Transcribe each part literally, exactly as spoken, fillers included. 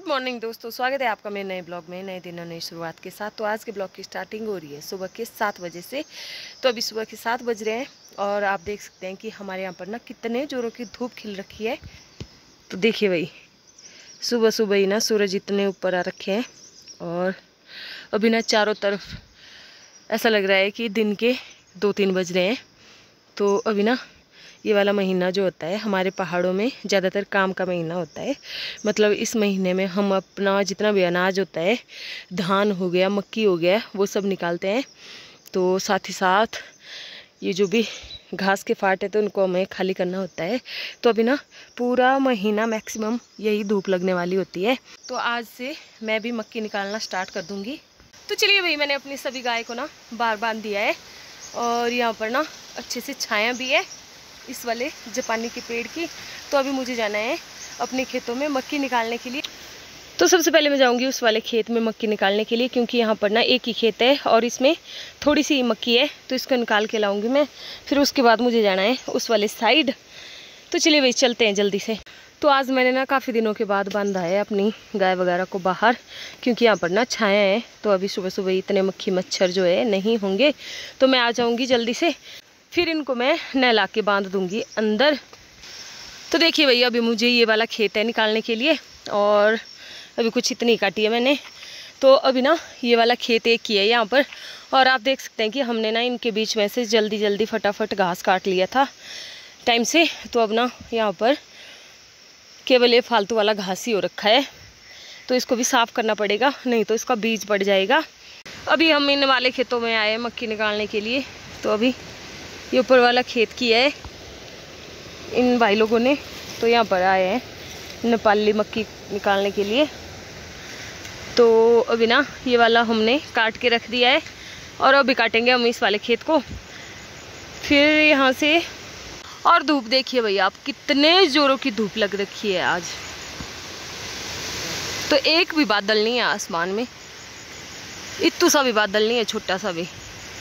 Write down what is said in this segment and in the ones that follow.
Morning दोस्तों, स्वागत है आपका मेरे नए ब्लॉग में, नए दिन और नई शुरुआत के साथ। तो आज के ब्लॉग की स्टार्टिंग हो रही है सुबह के सात बजे से। तो अभी सुबह के सात बज रहे हैं और आप देख सकते हैं कि हमारे यहाँ पर ना कितने जोरों की धूप खिल रखी है। तो देखिए भाई, सुबह सुबह ही ना सूरज इतने ऊपर आ रखे हैं और अभी ना चारों तरफ ऐसा लग रहा है कि दिन के दो तीन बज रहे हैं। तो अभी ना ये वाला महीना जो होता है हमारे पहाड़ों में ज़्यादातर काम का महीना होता है। मतलब इस महीने में हम अपना जितना भी अनाज होता है, धान हो गया, मक्की हो गया, वो सब निकालते हैं। तो साथ ही साथ ये जो भी घास के फाट है तो उनको हमें खाली करना होता है। तो अभी ना पूरा महीना मैक्सिमम यही धूप लगने वाली होती है। तो आज से मैं भी मक्की निकालना स्टार्ट कर दूँगी। तो चलिए भाई, मैंने अपनी सभी गाय को ना बार बांध दिया है और यहाँ पर ना अच्छे से छाया भी है इस वाले जापानी के पेड़ की। तो अभी मुझे जाना है अपने खेतों में मक्की निकालने के लिए। तो सबसे पहले मैं जाऊंगी उस वाले खेत में मक्की निकालने के लिए, क्योंकि यहाँ पर ना एक ही खेत है और इसमें थोड़ी सी मक्की है, तो इसको निकाल के लाऊंगी मैं। फिर उसके बाद मुझे जाना है उस वाले साइड। तो चलिए भाई, चलते हैं जल्दी से। तो आज मैंने ना काफ़ी दिनों के बाद बांधा है अपनी गाय वगैरह को बाहर, क्योंकि यहाँ पर ना छाया है। तो अभी सुबह सुबह इतने मक्खी मच्छर जो है नहीं होंगे। तो मैं आ जाऊँगी जल्दी से, फिर इनको मैं नहला के बांध दूंगी अंदर। तो देखिए भैया, अभी मुझे ये वाला खेत है निकालने के लिए और अभी कुछ इतनी काटी है मैंने। तो अभी ना ये वाला खेत एक ही है यहाँ पर और आप देख सकते हैं कि हमने ना इनके बीच में से जल्दी जल्दी फटाफट घास काट लिया था टाइम से। तो अब ना यहाँ पर केवल ये फालतू वाला घास ही हो रखा है, तो इसको भी साफ़ करना पड़ेगा, नहीं तो इसका बीज पड़ जाएगा। अभी हम इन वाले खेतों में आए मक्की निकालने के लिए। तो अभी ये ऊपर वाला खेत किया है इन भाई लोगों ने, तो यहाँ पर आए हैं नेपाली मक्की निकालने के लिए। तो अभी ना ये वाला हमने काट के रख दिया है और अभी काटेंगे हम इस वाले खेत को। फिर यहाँ से और धूप देखिए भैया आप, कितने जोरों की धूप लग रखी है आज। तो एक भी बादल नहीं है आसमान में, इतना सा भी बादल नहीं है, छोटा सा भी।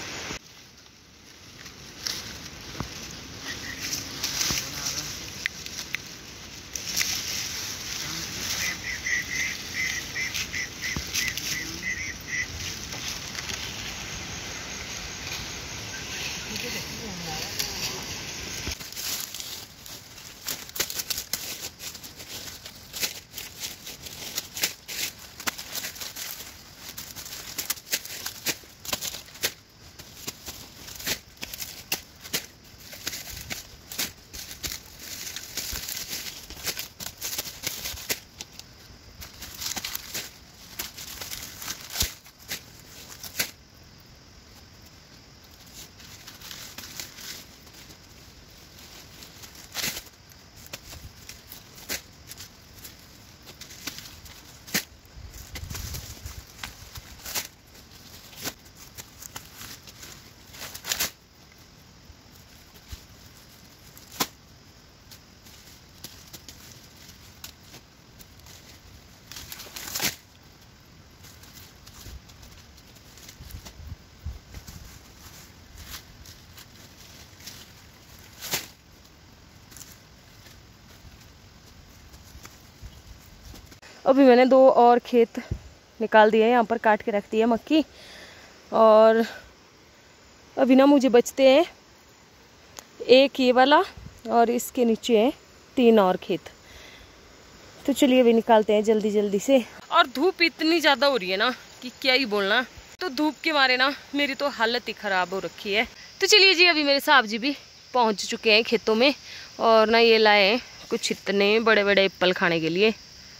अभी मैंने दो और खेत निकाल दिए हैं, यहाँ पर काट के रख दी है मक्की। और अभी ना मुझे बचते हैं एक ये वाला और इसके नीचे है तीन और खेत। तो चलिए अभी निकालते हैं जल्दी जल्दी से। और धूप इतनी ज़्यादा हो रही है ना कि क्या ही बोलना। तो धूप के मारे ना मेरी तो हालत ही ख़राब हो रखी है। तो चलिए जी, अभी मेरे साहब जी भी पहुँच चुके हैं खेतों में और ना ये लाए हैं कुछ इतने बड़े बड़े एप्पल खाने के लिए।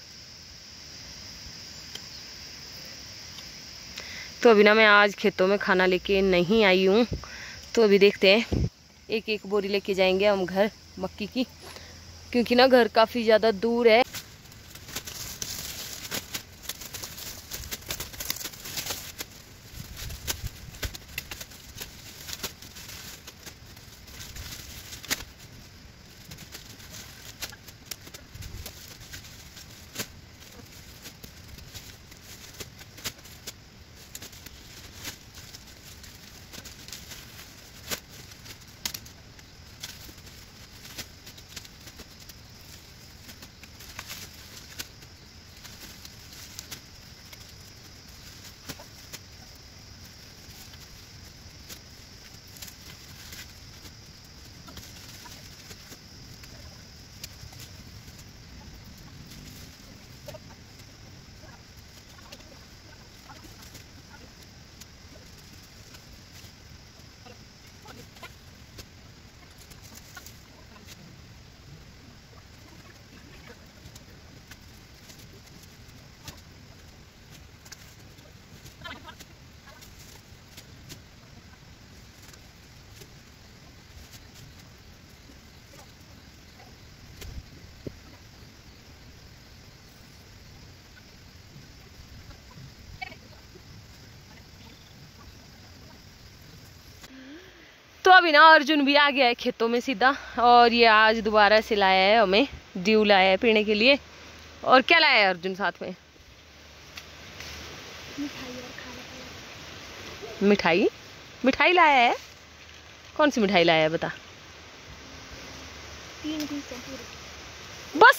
तो अभी ना मैं आज खेतों में खाना लेके नहीं आई हूँ। तो अभी देखते हैं, एक एक बोरी लेके जाएंगे हम घर मक्की की, क्योंकि ना घर काफ़ी ज़्यादा दूर है। अभी ना अर्जुन भी आ गया है खेतों में सीधा, और ये आज दोबारा से लाया है हमें ड्यू लाया है पीने के लिए। और क्या लाया है अर्जुन साथ में? मिठाई। मिठाई लाया है? कौन सी मिठाई लाया है बता? तीन पीस है पूरे। बस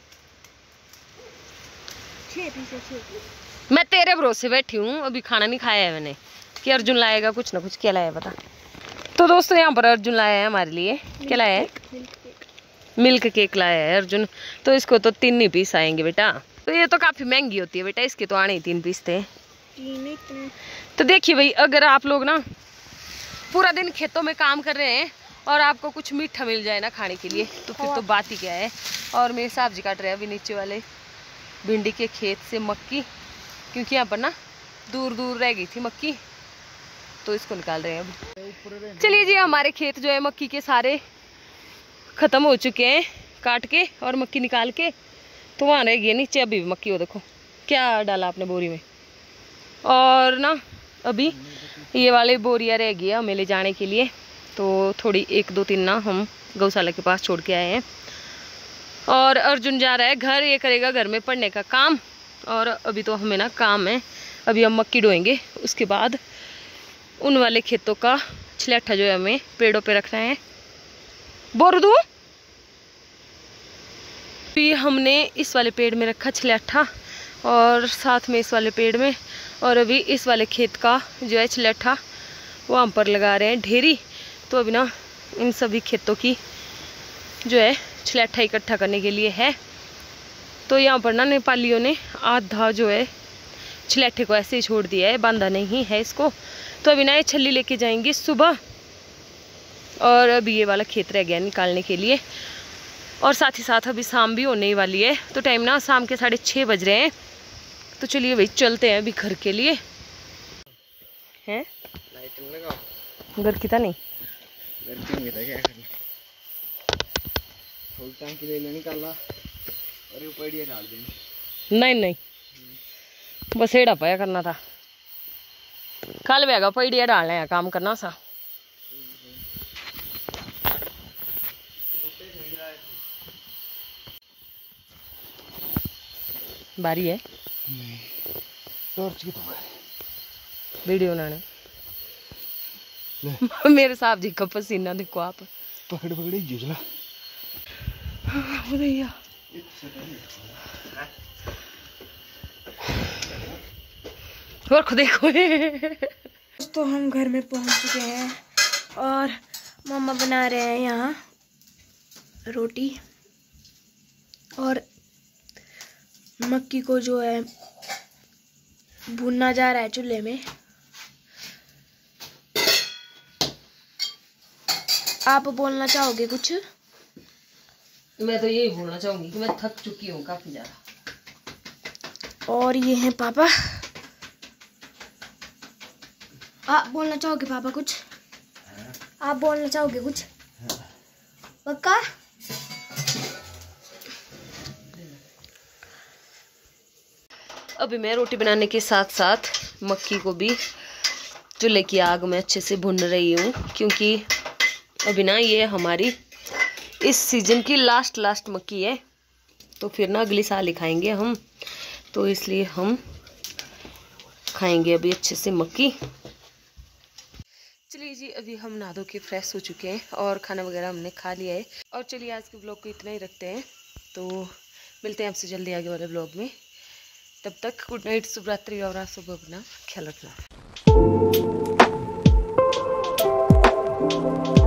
छह पीस है, छह। मैं तेरे भरोसे बैठी हूँ, अभी खाना नहीं खाया है मैंने कि अर्जुन लाएगा कुछ ना कुछ। क्या लाया है बता? तो दोस्तों यहाँ पर अर्जुन लाया है हमारे लिए। क्या लाया है? मिल्क केक लाया है अर्जुन। तो इसको तो तीन ही पीस आएंगे बेटा। तो ये तो काफी महंगी होती है बेटा, इसके तो आने ही तीन पीस थे। तीन इतने। तो देखिए भाई, अगर आप लोग ना पूरा दिन खेतों में काम कर रहे हैं और आपको कुछ मीठा मिल जाए ना खाने के लिए, तो फिर तो बात ही क्या है। और मेरे साहब जी काट रहे हैं अभी नीचे वाले भिंडी के खेत से मक्की, क्योंकि यहाँ पर ना दूर दूर रह गई थी मक्की, तो इसको निकाल रहे हैं अभी। चलिए जी, हमारे खेत जो है मक्की के सारे खत्म हो चुके हैं काट के और मक्की निकाल के। तो वहाँ रह गई नीचे अभी भी मक्की, हो देखो क्या डाला आपने बोरी में। और ना अभी ये वाले बोरियाँ रह गई हमें ले जाने के लिए, तो थोड़ी एक दो तीन ना हम गौशाला के पास छोड़ के आए हैं। और अर्जुन जा रहा है घर, ये करेगा घर में पढ़ने का काम। और अभी तो हमें ना काम है, अभी हम मक्की ढोएंगे, उसके बाद उन वाले खेतों का छलेठा जो है हमें पेड़ों पे रखना है। बोर दूँ भी हमने इस वाले पेड़ में रखा छलेठा, और साथ में इस वाले पेड़ में, और अभी इस वाले खेत का जो है छलेठा वो हम पर लगा रहे हैं ढेरी। तो अभी ना इन सभी खेतों की जो है छलेठा इकट्ठा करने के लिए है। तो यहाँ पर ना नेपालियों ने आधा जो है छलेठे को ऐसे ही छोड़ दिया है, बांधा नहीं है इसको। तो अभी ना ये छल्ली लेके जाएंगे सुबह, और अभी ये वाला खेत रह गया निकालने के लिए। और साथ ही साथ अभी शाम भी होने ही वाली है, तो टाइम ना शाम के साढ़े छः बज रहे हैं। तो चलिए भाई चलते हैं अभी घर के लिए। हैं घर की था नहीं नहीं नहीं बस एड़ा पाया करना था, कल भी पैडिया डालना है काम करना सा। बारी है वीडियो बनाने मेरे साहब जी का पसीना देखो आप, पकड़ पकड़े जुगला भैया। और देखो तो हम घर में पहुंच चुके हैं और मम्मा बना रहे हैं यहाँ रोटी, और मक्की को जो है भुनना जा रहा है चूल्हे में। आप बोलना चाहोगे कुछ? मैं तो यही बोलना चाहूंगी कि मैं थक चुकी हूँ काफी ज्यादा। और ये हैं पापा। आप बोलना चाहोगे पापा कुछ? आप बोलना चाहोगे कुछ पक्का? अभी मैं रोटी बनाने के साथ साथ मक्की को भी चूल्हे की आग में अच्छे से भून रही हूँ, क्योंकि अभी ना ये हमारी इस सीजन की लास्ट लास्ट मक्की है। तो फिर ना अगली साल ही खाएंगे हम, तो इसलिए हम खाएंगे अभी अच्छे से मक्की। चलिए जी, अभी हम नहा धो के फ्रेश हो चुके हैं और खाना वगैरह हमने खा लिया है। और चलिए आज के ब्लॉग को इतना ही रखते हैं, तो मिलते हैं आपसे जल्दी आगे वाले ब्लॉग में। तब तक गुड नाइट, शुभ रात्रि, और आप सब अपना ख्याल रखना।